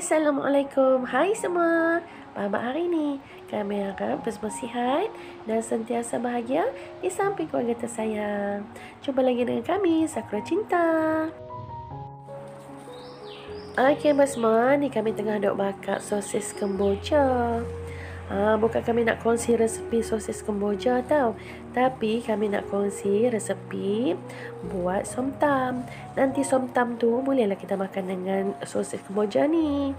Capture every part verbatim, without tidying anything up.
Assalamualaikum. Hai semua. Apa khabar hari ni? Kami harap bersama sihat dan sentiasa bahagia di samping keluarga tersayang. Jumpa lagi dengan kami, Sakura Cinta. Okey, semua ni kami tengah duk bakar sosis Kemboja. Ha, bukan kami nak kongsi resepi sosis Kemboja tau, tapi kami nak kongsi resepi buat somtam. Nanti somtam tu bolehlah kita makan dengan sosis Kemboja ni.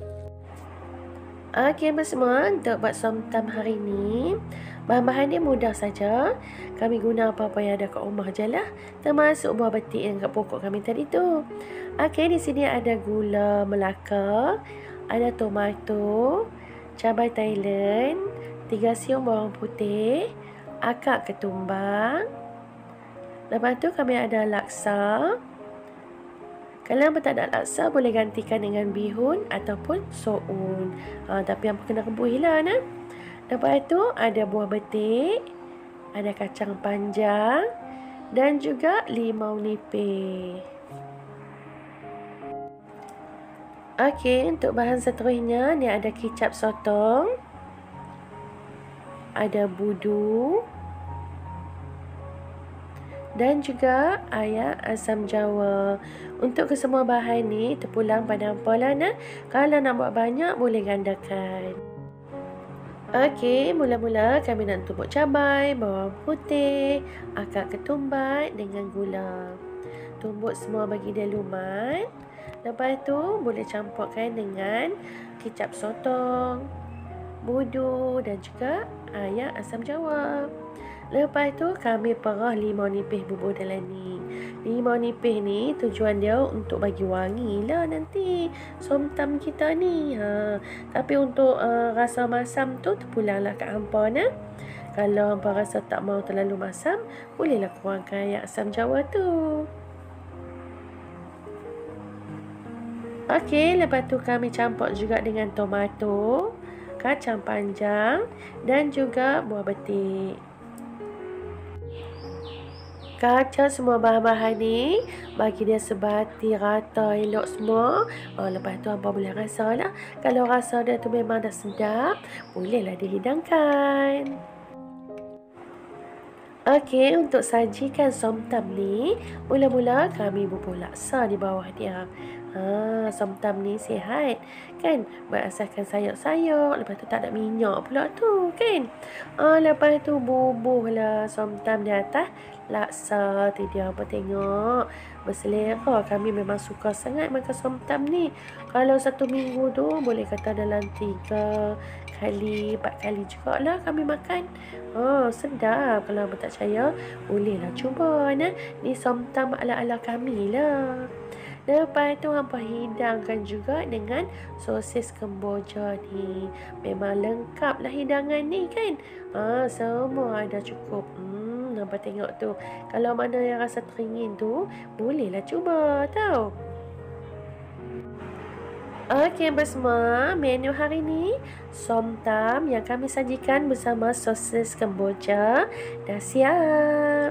Okey semua, untuk buat somtam hari ni, bahan-bahan dia mudah saja. Kami guna apa-apa yang ada kat rumah je lah, termasuk buah betik yang kat pokok kami tadi tu. Okey, di sini ada gula Melaka, ada tomato, cabai Thailand, tiga siung bawang putih, akak ketumbang. Lepas tu kami ada laksa. Kalau yang tak ada laksa, boleh gantikan dengan bihun ataupun soun. Ha, tapi yang kena rebus lah nah. Lepas tu ada buah betik, ada kacang panjang dan juga limau nipis. Okey, untuk bahan seterusnya ni ada kicap sotong, ada budu dan juga ayam asam jawa. Untuk kesemua bahan ni terpulang pada hampa nah. Kalau nak buat banyak boleh gandakan. Okey, mula-mula kami nak tumbuk cabai, bawang putih, akak ketumbar dengan gula. Tumbuk semua bagi dia lumat. Lepas tu boleh campurkan dengan kicap sotong, budu dan juga ayam asam jawa. Lepas tu kami perah limau nipis bubur dalam ni. Limau nipis ni tujuan dia untuk bagi wangi lah nanti somtam kita ni. Ha. Tapi untuk uh, rasa masam tu terpulanglah kat hampa nah. Kalau hampa rasa tak mau terlalu masam, bolehlah kurangkan ayam asam jawa tu. Okey, lepas tu kami campur juga dengan tomato, kacang panjang dan juga buah betik. Kacau semua bahan-bahan ni, bagi dia sebati rata elok semua. Oh, lepas tu hampa boleh rasa lah. Kalau rasa dia tu memang dah sedap, bolehlah dihidangkan. Okey, untuk sajikan somtam ni, mula-mula kami bubur laksa di bawah dia. Ha, somtam ni sihat kan, berasaskan sayur-sayur, lepas tu tak ada minyak pula tu kan. Ha, lepas tu bubuhlah somtam di atas laksa tu dia. Apa tengok berselera. Kami memang suka sangat makan somtam ni. Kalau satu minggu tu boleh kata dalam tiga kali, empat kali juga lah kami makan. Oh, sedap. Kalau abang tak percaya, bolehlah cuba nah. Ni somtam ala-ala kami lah. Lepas tu hampa hidangkan juga dengan sosis Kemboja ni. Memang lengkap lah hidangan ni kan. Ha, semua ada cukup. Hmm, hampa tengok tu. Kalau mana yang rasa teringin tu, bolehlah cuba tau. Okey semua, menu hari ni somtam yang kami sajikan bersama sosis Kemboja dah siap.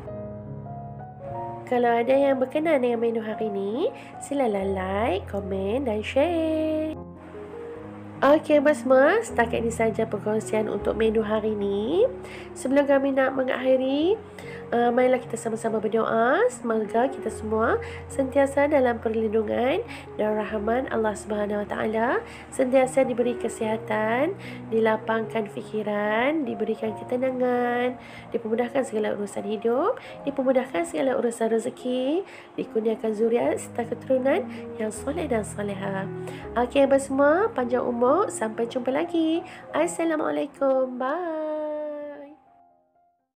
Kalau ada yang berkenan dengan menu hari ni, silalah like, komen dan share. Okey semua, setakat ini saja perkongsian untuk menu hari ni. Sebelum kami nak mengakhiri, uh, marilah kita sama-sama berdoa. Semoga kita semua sentiasa dalam perlindungan dan rahman Allah Subhanahu Wa Taala, sentiasa diberi kesihatan, dilapangkan fikiran, diberikan ketenangan, dipermudahkan segala urusan hidup, dipermudahkan segala urusan rezeki, dikurniakan zuriat serta keturunan yang soleh dan soleha. Okey semua, panjang umur. Sampai jumpa lagi. Assalamualaikum. Bye.